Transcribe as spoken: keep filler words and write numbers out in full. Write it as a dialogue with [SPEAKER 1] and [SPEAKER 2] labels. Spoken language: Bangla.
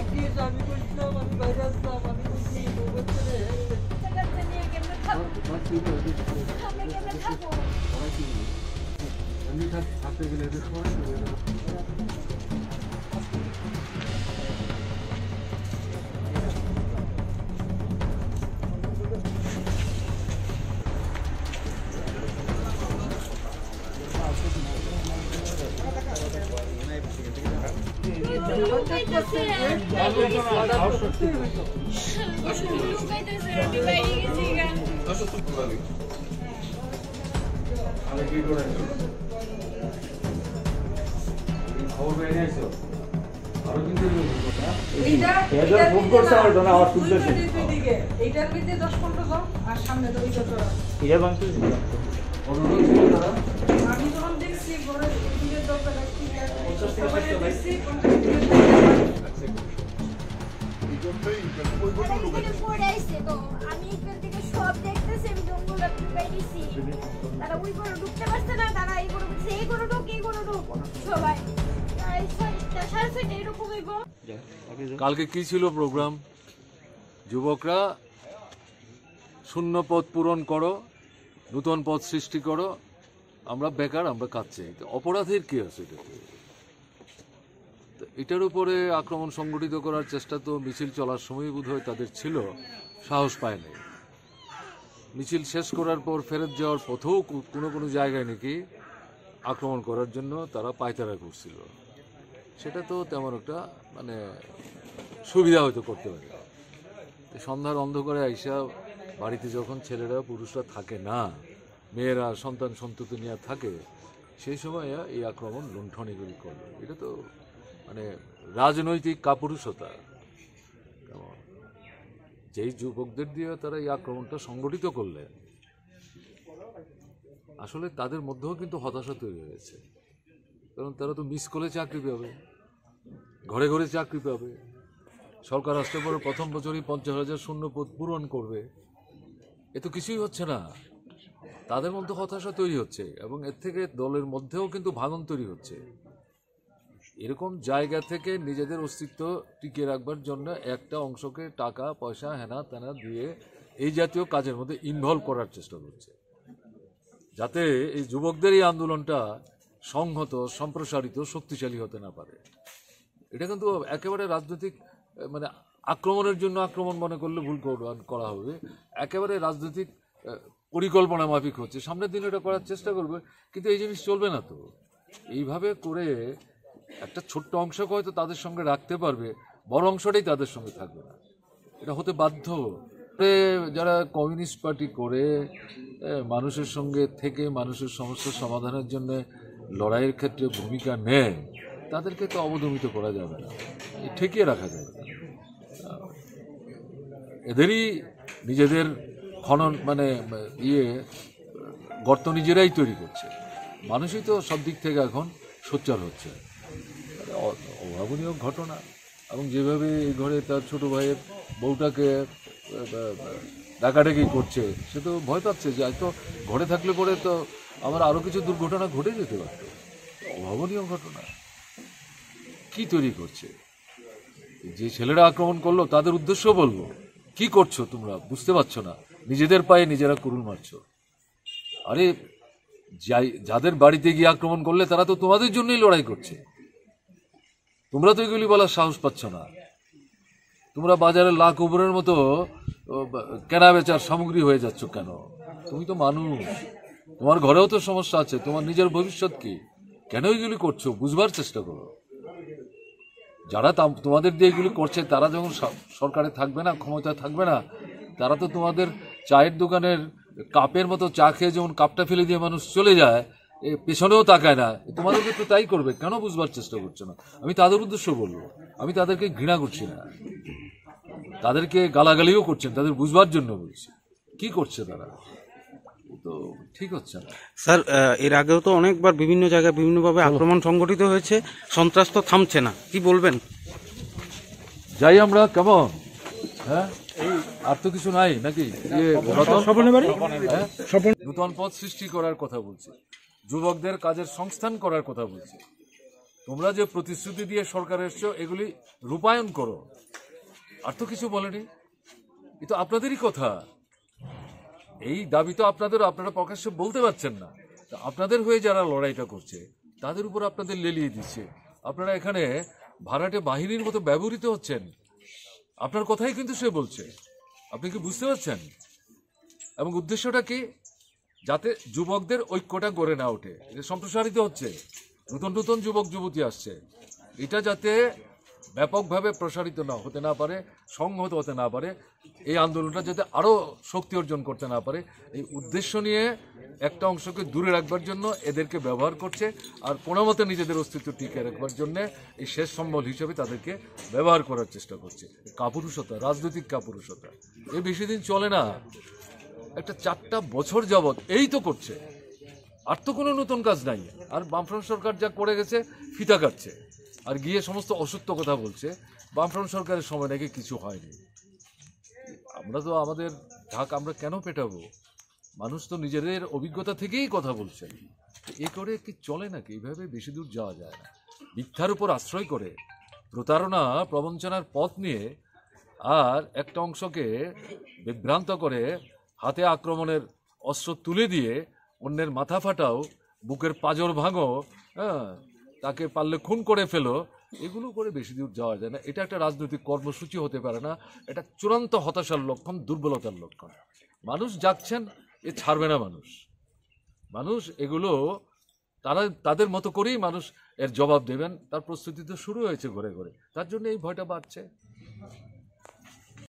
[SPEAKER 1] কালকে কি ছিল প্রোগ্রাম? যুবকরা শূন্য পদ পূরণ করো, নূতন পদ সৃষ্টি করো, আমরা বেকার, আমরা কাজ চাই। অপরাধের কি আছে এটাতে? এটার উপরে আক্রমণ সংগঠিত করার চেষ্টা তো মিছিল চলার সময় বোধহয় তাদের ছিল, সাহস পায়নি। মিছিল শেষ করার পর ফেরত যাওয়ার পথেও কোনো কোনো জায়গায় নাকি আক্রমণ করার জন্য তারা পায়তারা করছিল। সেটা তো তেমন একটা মানে সুবিধা হয়তো করতে পারে। সন্ধ্যার অন্ধকারে আইসা বাড়িতে যখন ছেলেরা পুরুষরা থাকে না, মেয়েরা সন্তান সন্ততি নিয়ে থাকে, সেই সময় এই আক্রমণ লুণ্ঠনীগুলি করলো। এটা তো মানে রাজনৈতিক কাপুরুষতা। কেমন যেই যুবকদের দিয়ে তারা এই আক্রমণটা সংগঠিত করলেন, আসলে তাদের মধ্যেও কিন্তু হতাশা তৈরি হয়েছে। কারণ তারা তো মিস কলে চাকরি পাবে, ঘরে ঘরে চাকরি পাবে, সরকার আসতে পরে প্রথম বছরই পঞ্চাশ হাজার শূন্য পদ পূরণ করবে, এ তো কিছুই হচ্ছে না। তাদের মধ্যে হতাশা তৈরি হচ্ছে এবং এর থেকে দলের মধ্যেও কিন্তু ভাঙন তৈরি হচ্ছে। এরকম জায়গা থেকে নিজেদের অস্তিত্ব টিকিয়ে রাখবার জন্য একটা অংশকে টাকা পয়সা হেনা তেনা দিয়ে এই জাতীয় কাজের মধ্যে ইনভলভ করার চেষ্টা করছে, যাতে এই যুবকদের এই আন্দোলনটা সংহত, সম্প্রসারিত, শক্তিশালী হতে না পারে। এটা কিন্তু একেবারে রাজনৈতিক মানে আক্রমণের জন্য আক্রমণ মনে করলে ভুল করা হবে। একেবারে রাজনৈতিক পরিকল্পনা মাফিক হচ্ছে। সামনের দিন এটা করার চেষ্টা করবে, কিন্তু এই জিনিস চলবে না তো। এইভাবে করে একটা ছোট্ট অংশকে হয়তো তাদের সঙ্গে রাখতে পারবে, বড় অংশটাই তাদের সঙ্গে থাকবে না। এটা হতে বাধ্য। যারা কমিউনিস্ট পার্টি করে মানুষের সঙ্গে থেকে মানুষের সমস্যার সমাধানের জন্য লড়াইয়ের ক্ষেত্রে ভূমিকা নেয়, তাদেরকে তো অবদমিত করা যাবে না, ঠেকিয়ে রাখা যাবে না। এদেরই নিজেদের খনন মানে ইয়ে গর্ত নিজেরাই তৈরি করছে। মানুষই তো সব দিক থেকে এখন সোচ্চার হচ্ছে। অভাবনীয় ঘটনা। এবং যেভাবে এই ঘরে তার ছোট ভাইয়ের বউটাকে ডাকাডাকি করছে, সে তো ভয় পাচ্ছে যে হয়তো ঘরে থাকলে পরে তো আমার আরও কিছু দুর্ঘটনা ঘটে যেতে পারত। অভাবনীয় ঘটনা। কি তৈরি করছে? যে ছেলেরা আক্রমণ করলো তাদের উদ্দেশ্য বলবো, কি করছো তোমরা? বুঝতে পারছো না? নিজেদের পায়ে নিজেরা কুড়ুল মারছো। আরে যাই যাদের বাড়িতে গিয়ে আক্রমণ করলে তারা তো তোমাদের জন্যই লড়াই করছে। তোমরা তো এগুলি বলার সাহস পাচ্ছ না। তোমরা বাজারে লাখ উপরের মতো কেনা বেচার সামগ্রী হয়ে যাচ্ছ কেন? তুমি তো মানুষ, তোমার ঘরেও তো সমস্যা আছে, তোমার নিজের ভবিষ্যৎ কি? কেন এগুলি করছো? বুঝবার চেষ্টা করো। যারা তোমাদের দিয়ে এগুলি করছে তারা যখন সরকারে থাকবে না, ক্ষমতায় থাকবে না, তারা তো তোমাদের চায়ের দোকানের কাপের মতো চা খেয়ে যেমন কাপটা ফেলে দিয়ে মানুষ চলে যায়, পেছনেও তাকায় না, তোমাদেরকে তো তাই করবে। কেন বুঝবার চেষ্টা করছো না? আমি তাদের উদ্দেশ্য বলবো, আমি তাদেরকে ঘৃণা করছি না, তাদেরকে গালাগালিও করছেন, তাদের বুঝবার জন্য বলছি। কি করছে তারা? তো ঠিক হচ্ছে না।
[SPEAKER 2] স্যার, এর আগেও তো অনেকবার বিভিন্ন জায়গায় বিভিন্নভাবে আক্রমণ সংগঠিত হয়েছে, সন্ত্রাস তো থামছে না, কি বলবেন?
[SPEAKER 1] যাই আমরা কেমন, হ্যাঁ আর তো কিছু নাই নাকি? নূতন পথ সৃষ্টি করার কথা বলছি, যুবকদের কাজের সংস্থান করার কথা বলছি। তোমরা যে প্রতিশ্রুতি দিয়ে সরকার এসছো এগুলি রূপায়ণ করো, আর তো কিছু বলেনি। এ তো আপনাদেরই কথা, এই দাবি তো আপনাদের, আপনারা প্রকাশ্যে বলতে পারছেন না। তো আপনাদের হয়ে যারা লড়াইটা করছে তাদের উপর আপনাদের লেলিয়ে দিচ্ছে। আপনারা এখানে ভাড়াটে বাহিনীর মতো ব্যবহৃত হচ্ছেন। আপনার কথাই কিন্তু সে বলছে, আপনি কি বুঝতে পারছেন? এবং উদ্দেশ্যটা কি? যাতে যুবকদের ঐক্যটা গড়ে না ওঠে, এটা সম্প্রসারিত হচ্ছে, নতুন নতুন যুবক যুবতী আসছে, এটা যাতে ব্যাপকভাবে প্রসারিত না হতে না পারে, সংহত হতে না পারে, এই আন্দোলনটা যাতে আরও শক্তি অর্জন করতে না পারে, এই উদ্দেশ্য নিয়ে একটা অংশকে দূরে রাখবার জন্য এদেরকে ব্যবহার করছে, আর কোনো মতে নিজেদের অস্তিত্ব টিকে রাখবার জন্য এই শেষ সম্বল হিসেবে তাদেরকে ব্যবহার করার চেষ্টা করছে। কাপুরুষতা, রাজনৈতিক কাপুরুষতা, এ বেশি দিন চলে না। একটা চারটা বছর যাবৎ এই তো করছে, আর তো কোনো নতুন কাজ নাই। আর বামফ্রন্ট সরকার যা করে গেছে ফিতা কাটছে, আর গিয়ে সমস্ত অসত্য কথা বলছে। বামফ্রন্ট সরকারের সময় নাকি কিছু হয়নি। আমরা তো আমাদের ঢাক আমরা কেন পেটাবো? মানুষ তো নিজেদের অভিজ্ঞতা থেকেই কথা বলছে। এ করে কি চলে নাকি? এইভাবে বেশি দূর যাওয়া যায় না। মিথ্যার উপর আশ্রয় করে, প্রতারণা প্রবঞ্চনার পথ নিয়ে, আর একটা অংশকে বিভ্রান্ত করে হাতে আক্রমণের অস্ত্র তুলে দিয়ে অন্যের মাথা ফাটাও, বুকের পাঁজর ভাঙো, হ্যাঁ, তাকে পারলে খুন করে ফেলো, এগুলো করে বেশি দূর যাওয়া যায় না। এটা একটা রাজনৈতিক কর্মসূচি হতে পারে না। এটা চূড়ান্ত হতাশার লক্ষণ, দুর্বলতার লক্ষণ। মানুষ যাচ্ছেন, এ ছাড়বে না মানুষ। মানুষ এগুলো তারা তাদের মতো করেই মানুষ এর জবাব দেবেন, তার প্রস্তুতি তো শুরু হয়েছে ঘরে ঘরে। তার জন্য এই ভয়টা বাড়ছে।